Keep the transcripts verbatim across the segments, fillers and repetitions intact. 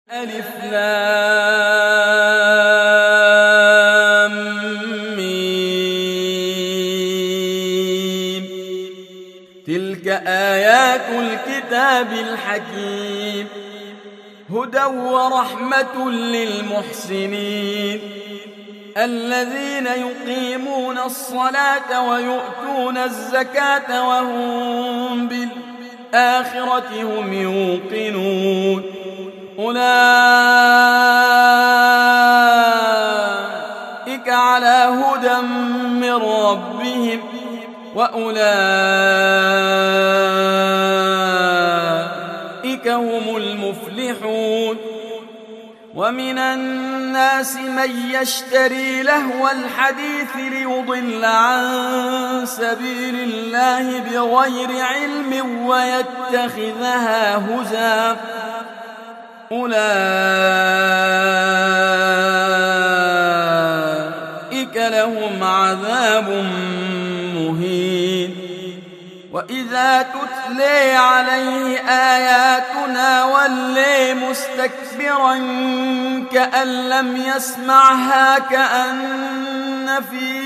ألف لام ميم. تلك آيات الكتاب الحكيم، هدى ورحمة للمحسنين الذين يقيمون الصلاة ويؤتون الزكاة وهم بالآخرة هم يوقنون. أولئك على هدى من ربهم وأولئك هم المفلحون. ومن الناس من يشتري لهو الحديث ليضل عن سبيل الله بغير علم ويتخذها هزوا، أولئك لهم عذاب مهين. وإذا تتلي عليه آياتنا ولي مستكبرا كأن لم يسمعها كأن في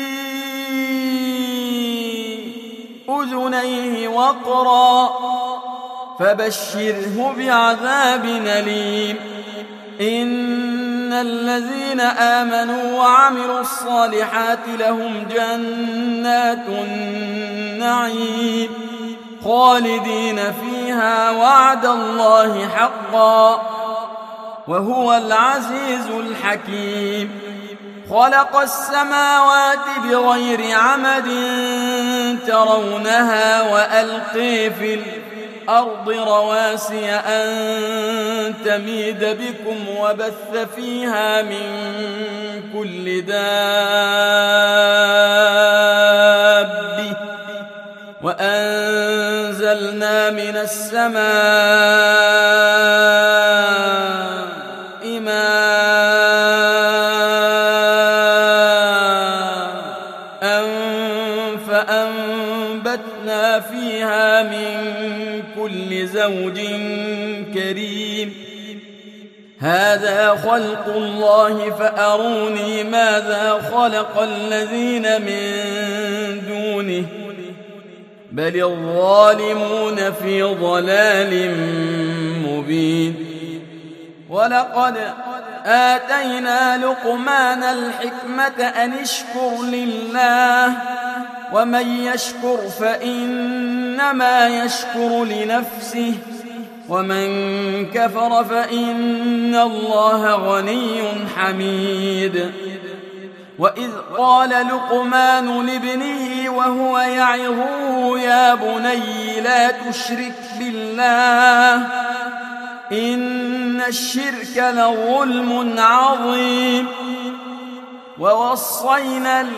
أذنيه وقرا، فبشره بعذاب أليم. إن الذين آمنوا وعملوا الصالحات لهم جنات النعيم خالدين فيها، وعد الله حقا وهو العزيز الحكيم. خلق السماوات بغير عمد ترونها وألقي في الأرض رواسي أن تميد بكم وبث فيها من كل دابة، وأنزلنا من السماء ماء فأنبتنا فيها من كل زوج كريم. هذا خلق الله فأروني ماذا خلق الذين من دونه، بل الظالمون في ضلال مبين. ولقد آتينا لقمان الحكمة أن اشكر لله، ومن يشكر فإنما يشكر لنفسه، ومن كفر فإن الله غني حميد. وإذ قال لقمان لابنه وهو يعظه يا بني لا تشرك بالله إن الشرك لظلم عظيم. ووصينا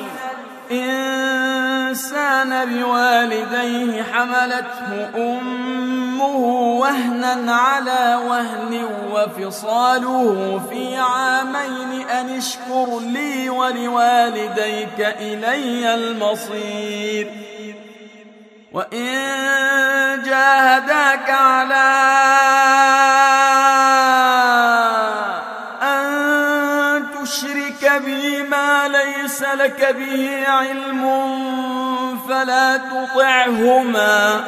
الإنسان بوالديه حملته أمه وهنا على وهن وفصاله في عامين أن اشكر لي ولوالديك إلي المصير. وإن جاهداك على أن تشرك بي ما ليس لك به علم فلا تطعهما،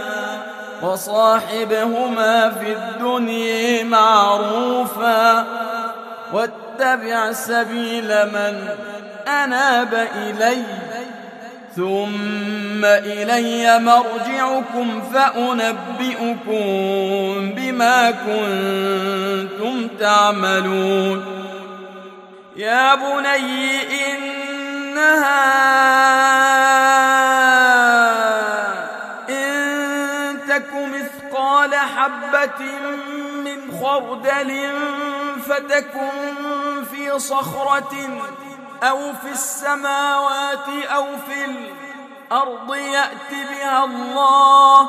وصاحبهما في الدنيا معروفا، واتبع سبيل من أناب إلي، ثم إلي مرجعكم فأنبئكم بما كنتم تعملون. يا بني إنها إن تك مثقال حبة من خردل فتكن في صخرة أو في السماوات أو في الأرض يأت بها الله،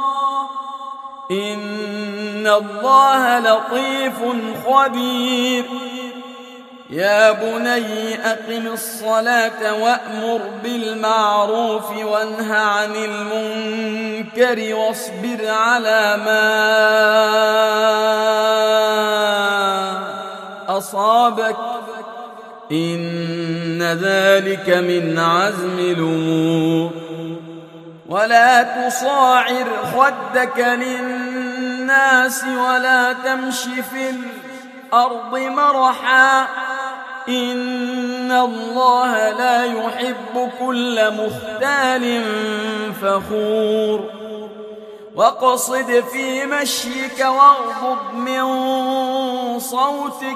إن الله لطيف خبير. يا بني أقم الصلاة وأمر بالمعروف وانه عن المنكر واصبر على ما أصابك إن ذلك من عزم الأمور. ولا تصاعر خدك للناس ولا تمش في الأرض مرحا إن الله لا يحب كل مختال فخور. واقصد في مشيك واغضض من صوتك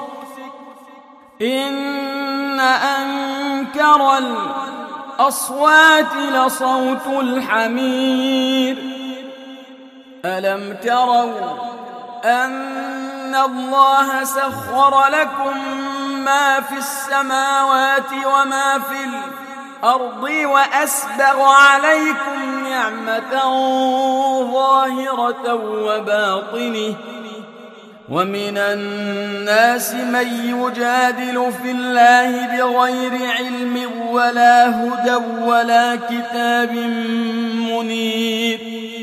إن أنكر الأصوات لصوت الحمير. ألم تروا أن الله سخر لكم ما في السماوات وما في الأرض وأسبغ عليكم نعمة ظاهرة وباطنة ومن الناس من يجادل في الله بغير علم ولا هدى ولا كتاب منير.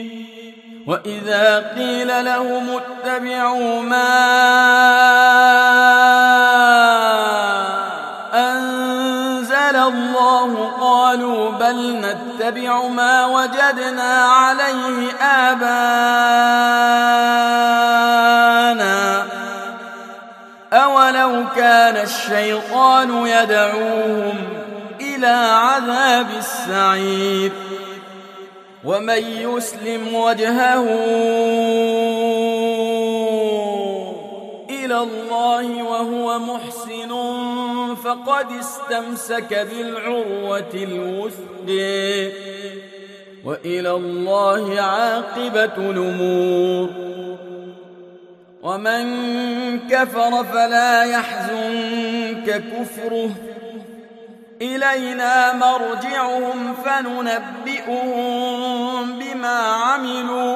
وإذا قيل لهم اتبعوا ما أنزل الله قالوا بل نتبع ما وجدنا عليه آباءنا أولو كان الشيطان يدعوهم إلى عذاب السعير. ومن يسلم وجهه إلى الله وهو محسن فقد استمسك بالعروة الوثقى وإلى الله عاقبة الأمور. ومن كفر فلا يحزنك كفره إلينا مرجعهم فننبئهم بما عملوا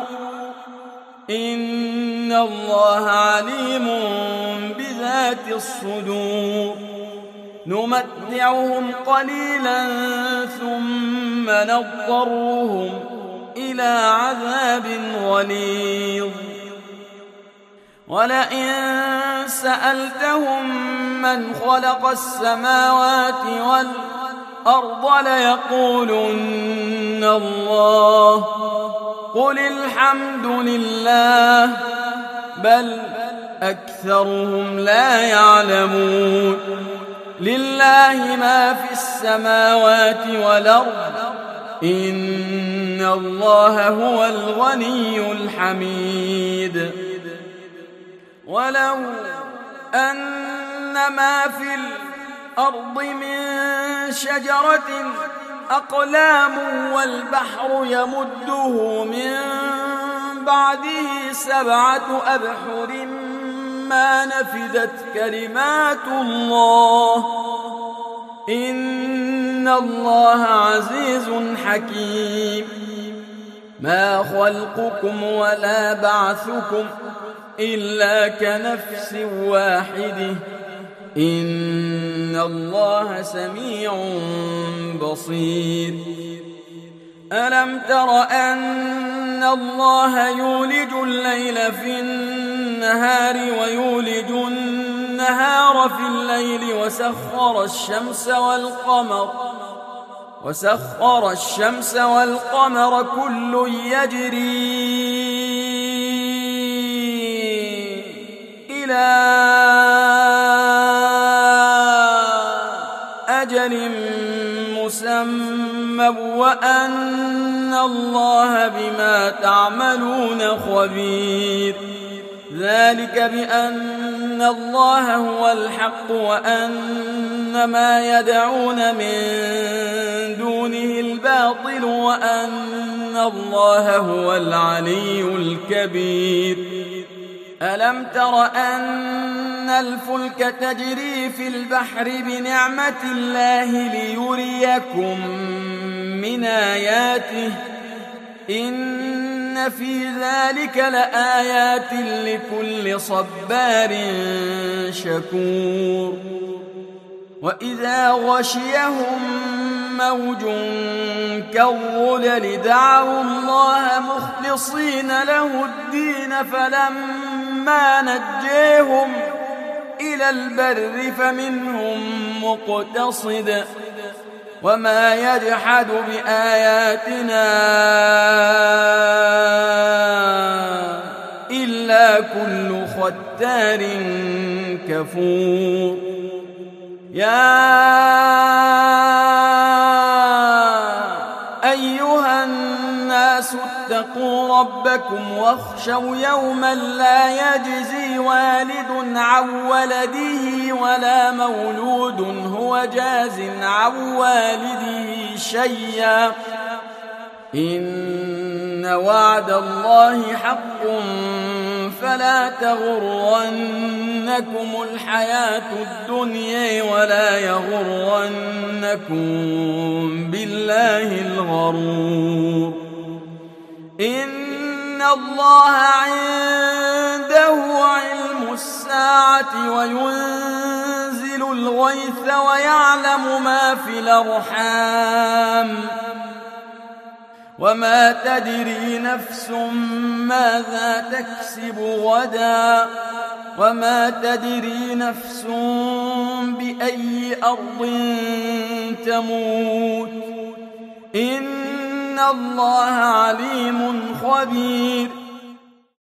إن الله عليم بذات الصدور. نمتعهم قليلا ثم نضطرهم إلى عذاب غليظ. ولئن سألتهم من خلق السماوات والأرض ليقولن الله قل الحمد لله بل أكثرهم لا يعلمون. لله ما في السماوات والأرض إن الله هو الغني الحميد. ولو أن ما في الأرض من شجرة أقلام والبحر يمده من بعده سبعة أبحر ما نفدت كلمات الله إن الله عزيز حكيم. ما خلقكم ولا بعثكم إلا كنفس واحدة إن الله سميع بصير. ألم تر أن الله يولج الليل في النهار ويولج النهار في الليل وسخر الشمس والقمر وسخر الشمس والقمر كل يجري إلى أجل مسمى وأن الله بما تعملون خبير. ذلك بأن الله هو الحق وأن ما يدعون من دونه الباطل وأن الله هو العلي الكبير. ألم تر أن الفلك تجري في البحر بنعمة الله ليريكم من آياته إن في ذلك لآيات لكل صبار شكور. وإذا غشيهم موج كالظلل دعوا الله مخلصين له الدين فلما نجيهم إلى البر فمنهم مقتصد وما يجحد بآياتنا إلا كل ختار كفور يا أيها الناس اتقوا ربكم واخشوا يوما لا يجزي والد عن ولده ولا مولود هو جاز عن والده شيئا إن وعد الله حق فلا تغرنكم الحياة الدنيا ولا يغرنكم بالله الغرور إن الله عنده علم الساعة وينزل الغيث ويعلم ما في الأرحام وما تدري نفس ماذا تكسب غدا وما تدري نفس بأي أرض تموت إن الله عليم خبير